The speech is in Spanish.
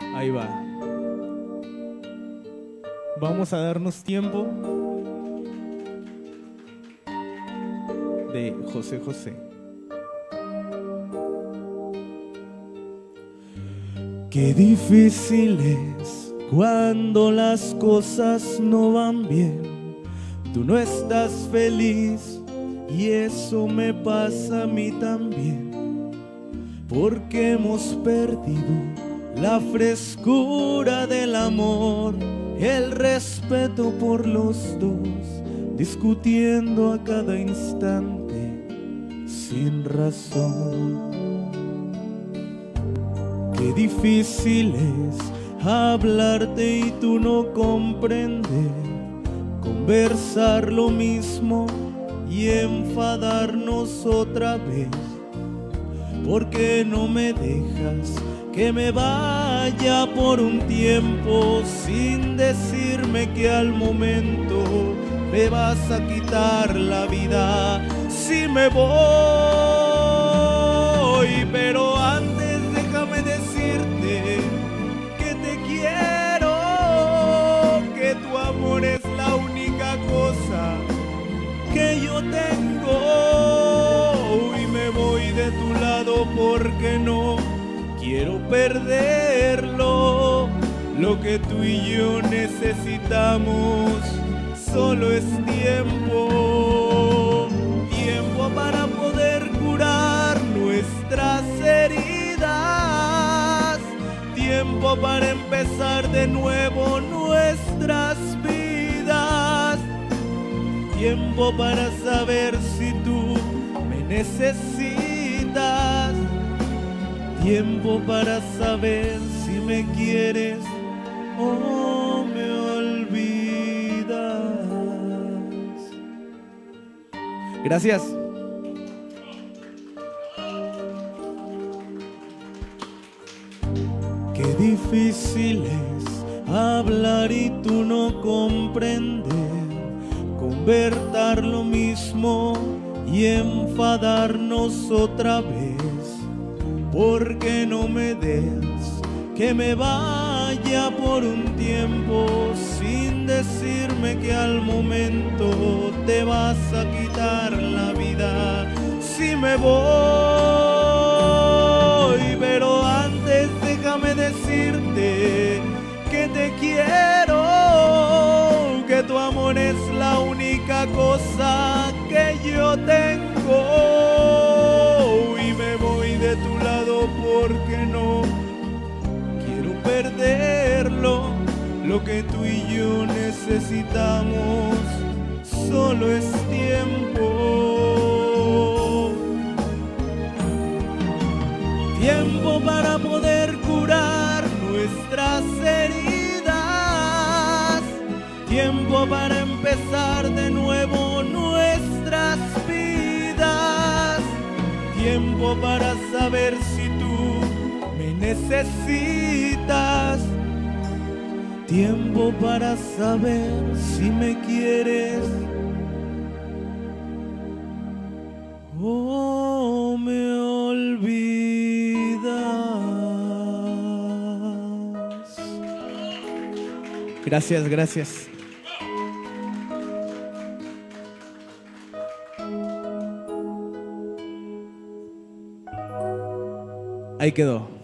Ahí va. Vamos a darnos tiempo de José José. Qué difícil es cuando las cosas no van bien. Tú no estás feliz y eso me pasa a mí también, porque hemos perdido la frescura del amor, el respeto por los dos, discutiendo a cada instante sin razón. Qué difícil es hablarte y tú no comprender, conversar lo mismo y enfadarnos otra vez. ¿Por qué no me dejas que me vaya por un tiempo sin decirme que al momento me vas a quitar la vida si me voy? Pero antes déjame decirte que te quiero, que tu amor es la única cosa que yo tengo, y me voy de tu lado porque no quiero perderlo. Lo que tú y yo necesitamos solo es tiempo, tiempo para poder curar nuestras heridas, tiempo para empezar de nuevo nuestras vidas, tiempo para saber si tú me necesitas, tiempo para saber si me quieres o me olvidas. Gracias. Qué difícil es hablar y tú no comprender, conversar lo mismo y enfadarnos otra vez. ¿Por qué no me dejas que me vaya por un tiempo sin decirme que al momento te vas a quitar la vida si me voy? Pero antes déjame decirte que te quiero, que tu amor es la única cosa que yo tengo, y me voy de tu lado porque no quiero perderlo. Lo que tú y yo necesitamos solo es tiempo, tiempo para poder curar nuestras heridas, tiempo para empezar de nuevo nuestras vidas, tiempo para saber si tú me necesitas, tiempo para saber si me quieres o me olvidas. Gracias, gracias. Ahí quedó.